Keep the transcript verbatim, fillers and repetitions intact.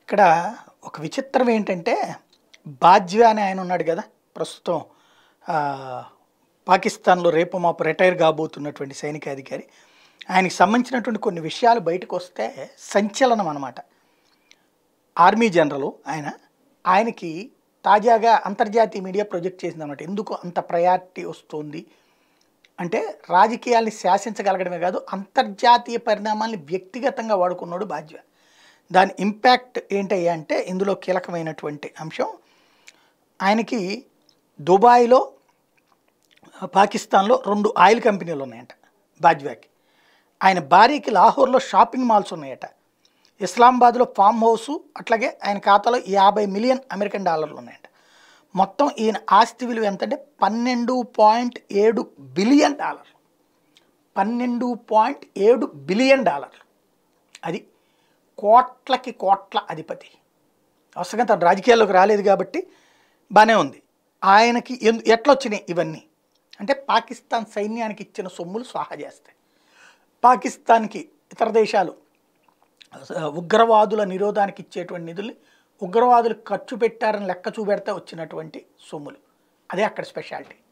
ఇక్కడ ఒక విచిత్రం ఏంటంటే బాజ్వా అని ఆయన ఉన్నాడు కదా ప్రస్తుతం ఆ, పాకిస్తాన్లో రేపు మాపు రిటైర్ కాబోతున్నటువంటి సైనిక అధికారి. ఆయనకి సంబంధించినటువంటి కొన్ని విషయాలు బయటకు వస్తే సంచలనం అన్నమాట. ఆర్మీ జనరల్ ఆయన. ఆయనకి తాజాగా అంతర్జాతీయ మీడియా ప్రొజెక్ట్ చేసిందన్నమాట. ఎందుకు అంత ప్రయారిటీ వస్తుంది అంటే రాజకీయాల్ని శాసించగలగడమే కాదు అంతర్జాతీయ పరిణామాల్ని వ్యక్తిగతంగా వాడుకున్నాడు బాజ్వా. దాని ఇంపాక్ట్ ఏంటయ్యా అంటే ఇందులో కీలకమైనటువంటి అంశం ఆయనకి దుబాయ్లో పాకిస్తాన్లో రెండు ఆయిల్ కంపెనీలు ఉన్నాయంట బాజ్వాకి. ఆయన భార్యకి లాహోర్లో షాపింగ్ మాల్స్ ఉన్నాయట. ఇస్లామాబాద్లో ఫామ్ హౌస్, అట్లాగే ఆయన ఖాతాలో యాభై మిలియన్ అమెరికన్ డాలర్లు ఉన్నాయంట. మొత్తం ఈయన ఆస్తి విలువ ఎంతంటే పన్నెండు పాయింట్ ఏడు బిలియన్ డాలర్లు పన్నెండు పాయింట్ ఏడు బిలియన్ డాలర్లు అది కోట్లకి కోట్ల అధిపతి. అవసరంగా తను రాజకీయాల్లోకి రాలేదు కాబట్టి బాగానే ఉంది. ఆయనకి ఎందు ఎట్లా వచ్చినాయి ఇవన్నీ అంటే పాకిస్తాన్ సైన్యానికి ఇచ్చిన సొమ్ములు స్వాహా చేస్తాయి. పాకిస్తాన్కి ఇతర దేశాలు ఉగ్రవాదుల నిరోధానికి ఇచ్చేటువంటి నిధుల్ని ఉగ్రవాదులు ఖర్చు పెట్టారని లెక్క చూపెడితే వచ్చినటువంటి సొమ్ములు. అదే అక్కడ స్పెషాలిటీ.